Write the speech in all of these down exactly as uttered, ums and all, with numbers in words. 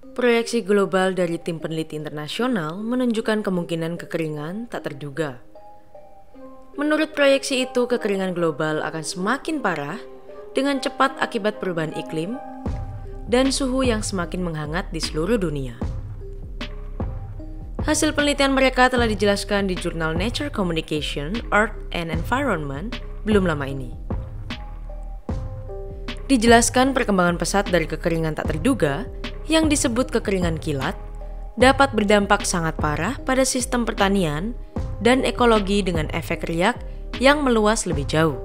Proyeksi global dari tim peneliti internasional menunjukkan kemungkinan kekeringan tak terduga. Menurut proyeksi itu, kekeringan global akan semakin parah dengan cepat akibat perubahan iklim dan suhu yang semakin menghangat di seluruh dunia. Hasil penelitian mereka telah dijelaskan di jurnal Nature Communication, Earth and Environment belum lama ini. Dijelaskan perkembangan pesat dari kekeringan tak terduga yang disebut kekeringan kilat dapat berdampak sangat parah pada sistem pertanian dan ekologi dengan efek riak yang meluas lebih jauh.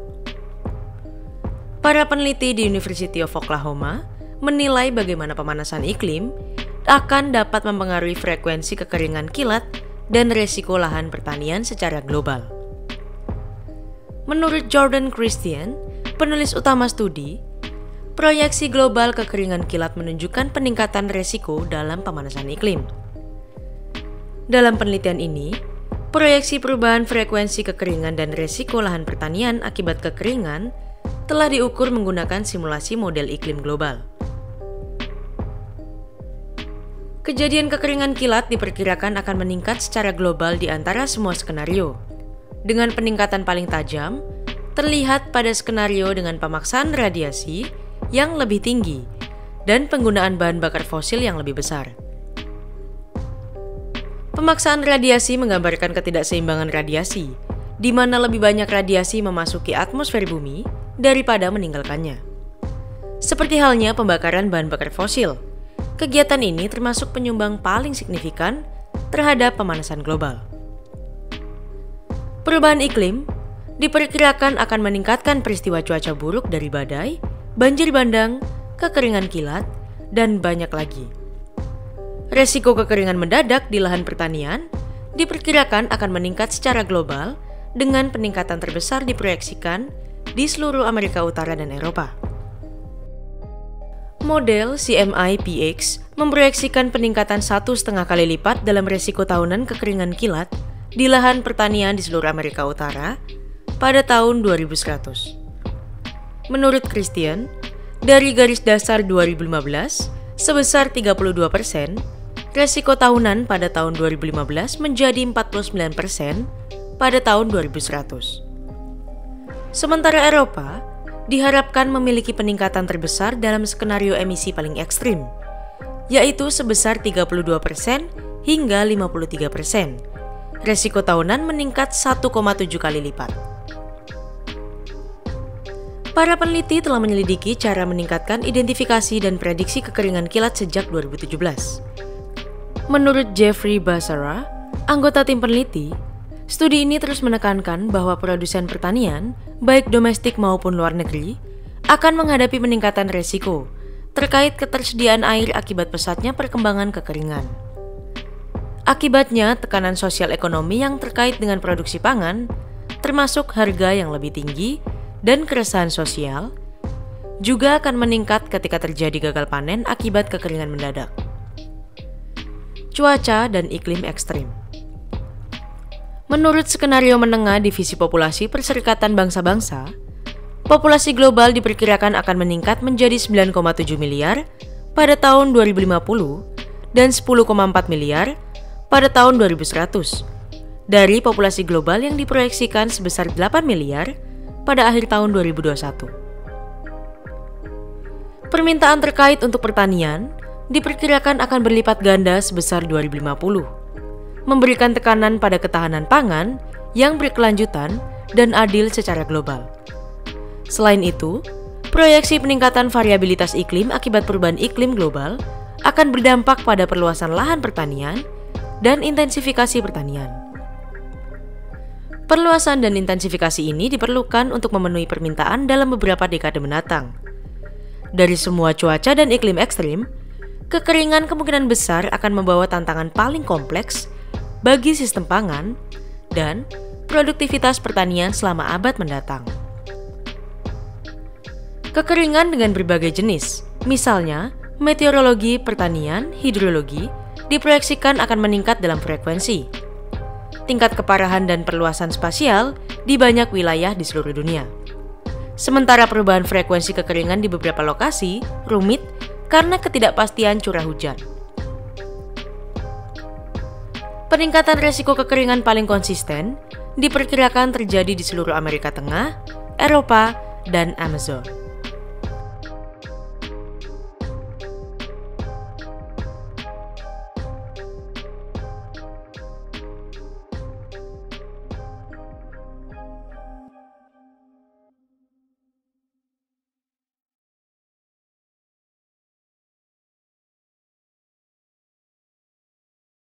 Para peneliti di University of Oklahoma menilai bagaimana pemanasan iklim akan dapat mempengaruhi frekuensi kekeringan kilat dan resiko lahan pertanian secara global. Menurut Jordan Christian, penulis utama studi, proyeksi global kekeringan kilat menunjukkan peningkatan resiko dalam pemanasan iklim. Dalam penelitian ini, proyeksi perubahan frekuensi kekeringan dan resiko lahan pertanian akibat kekeringan telah diukur menggunakan simulasi model iklim global. Kejadian kekeringan kilat diperkirakan akan meningkat secara global di antara semua skenario, dengan peningkatan paling tajam terlihat pada skenario dengan pemaksaan radiasi yang lebih tinggi dan penggunaan bahan bakar fosil yang lebih besar. Pemaksaan radiasi menggambarkan ketidakseimbangan radiasi, di mana lebih banyak radiasi memasuki atmosfer bumi daripada meninggalkannya. Seperti halnya pembakaran bahan bakar fosil, kegiatan ini termasuk penyumbang paling signifikan terhadap pemanasan global. Perubahan iklim diperkirakan akan meningkatkan peristiwa cuaca buruk dari badai, banjir bandang, kekeringan kilat, dan banyak lagi. Resiko kekeringan mendadak di lahan pertanian diperkirakan akan meningkat secara global dengan peningkatan terbesar diproyeksikan di seluruh Amerika Utara dan Eropa. Model C M I P X memproyeksikan peningkatan satu setengah kali lipat dalam resiko tahunan kekeringan kilat di lahan pertanian di seluruh Amerika Utara pada tahun dua ribu seratus. Menurut Christian, dari garis dasar dua ribu lima belas sebesar tiga puluh dua persen, resiko tahunan pada tahun dua ribu lima belas menjadi empat puluh sembilan persen pada tahun dua ribu seratus. Sementara Eropa diharapkan memiliki peningkatan terbesar dalam skenario emisi paling ekstrim, yaitu sebesar tiga puluh dua persen hingga lima puluh tiga persen. Resiko tahunan meningkat satu koma tujuh kali lipat. Para peneliti telah menyelidiki cara meningkatkan identifikasi dan prediksi kekeringan kilat sejak dua ribu tujuh belas. Menurut Jeffrey Basara, anggota tim peneliti, studi ini terus menekankan bahwa produsen pertanian, baik domestik maupun luar negeri, akan menghadapi peningkatan resiko terkait ketersediaan air akibat pesatnya perkembangan kekeringan. Akibatnya, tekanan sosial ekonomi yang terkait dengan produksi pangan, termasuk harga yang lebih tinggi, dan keresahan sosial juga akan meningkat ketika terjadi gagal panen akibat kekeringan mendadak. Cuaca dan iklim ekstrim. Menurut skenario menengah Divisi Populasi Perserikatan Bangsa-Bangsa, populasi global diperkirakan akan meningkat menjadi sembilan koma tujuh miliar pada tahun dua ribu lima puluh dan sepuluh koma empat miliar pada tahun dua ribu seratus, dari populasi global yang diproyeksikan sebesar delapan miliar pada akhir tahun dua ribu dua puluh satu. Permintaan terkait untuk pertanian diperkirakan akan berlipat ganda sebesar dua ribu lima puluh, memberikan tekanan pada ketahanan pangan yang berkelanjutan dan adil secara global. Selain itu, proyeksi peningkatan variabilitas iklim akibat perubahan iklim global akan berdampak pada perluasan lahan pertanian dan intensifikasi pertanian. Perluasan dan intensifikasi ini diperlukan untuk memenuhi permintaan dalam beberapa dekade mendatang. Dari semua cuaca dan iklim ekstrim, kekeringan kemungkinan besar akan membawa tantangan paling kompleks bagi sistem pangan dan produktivitas pertanian selama abad mendatang. Kekeringan dengan berbagai jenis, misalnya meteorologi, pertanian, hidrologi, diproyeksikan akan meningkat dalam frekuensi. Tingkat keparahan dan perluasan spasial di banyak wilayah di seluruh dunia. Sementara perubahan frekuensi kekeringan di beberapa lokasi rumit karena ketidakpastian curah hujan. Peningkatan resiko kekeringan paling konsisten diperkirakan terjadi di seluruh Amerika Tengah, Eropa, dan Amazon.